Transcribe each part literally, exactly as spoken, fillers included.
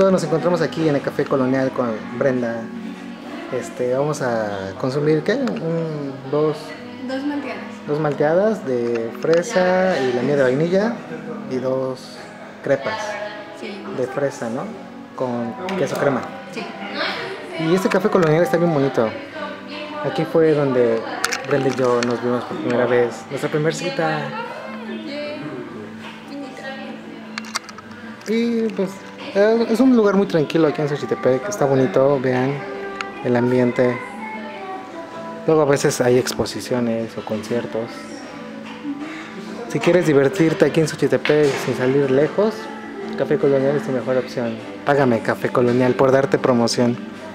chicos, nos encontramos aquí en el Café Colonial con Brenda. Este, vamos a consumir, ¿qué? Un, dos... Dos malteadas. Dos malteadas de fresa y la mía de vainilla. Y dos crepas Sí. de fresa, ¿no? Con queso crema. Sí. Y este Café Colonial está bien bonito. Aquí fue donde Brenda y yo nos vimos por primera vez. Nuestra primera cita. Y pues es un lugar muy tranquilo aquí en Xochitepec, está bonito, vean el ambiente. Luego a veces hay exposiciones o conciertos. Si quieres divertirte aquí en Xochitepec sin salir lejos, Café Colonial es tu mejor opción. Págame, Café Colonial, por darte promoción.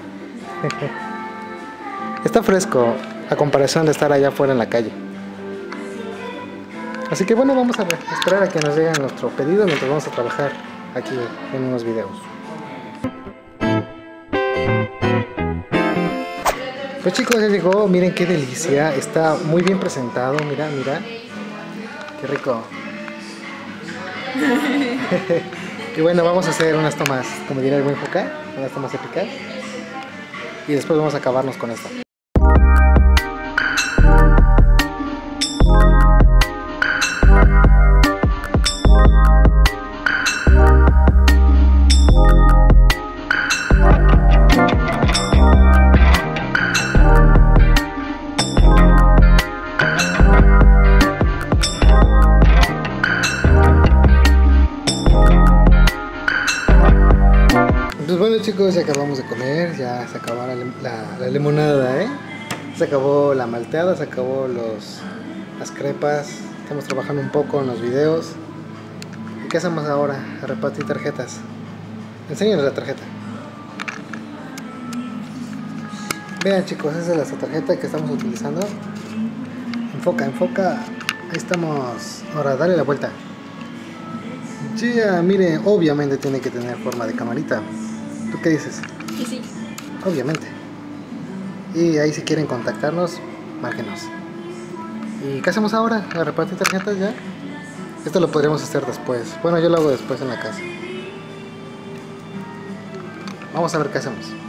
Está fresco a comparación de estar allá afuera en la calle. Así que bueno, vamos a esperar a que nos llegue nuestro pedido mientras vamos a trabajar aquí en unos videos. Pues chicos, ya llegó, miren qué delicia, está muy bien presentado, mira, mira, qué rico. Y bueno, vamos a hacer unas tomas, como diría el buen Juca, unas tomas épicas. Y después vamos a acabarnos con esto. Pues bueno chicos, ya acabamos de comer, ya se acabó la, la, la limonada, ¿eh? Se acabó la malteada, se acabó los, las crepas, estamos trabajando un poco en los videos. ¿Y qué hacemos ahora? A repartir tarjetas. Enséñanos la tarjeta. Vean chicos, esa es la tarjeta que estamos utilizando. Enfoca, enfoca, ahí estamos. Ahora dale la vuelta. Ya, miren, obviamente tiene que tener forma de camarita. ¿Tú qué dices? Sí, sí. Obviamente. Y ahí si quieren contactarnos, márquenos. ¿Y qué hacemos ahora? ¿A repartir tarjetas ya? Esto lo podríamos hacer después. Bueno, yo lo hago después en la casa. Vamos a ver qué hacemos.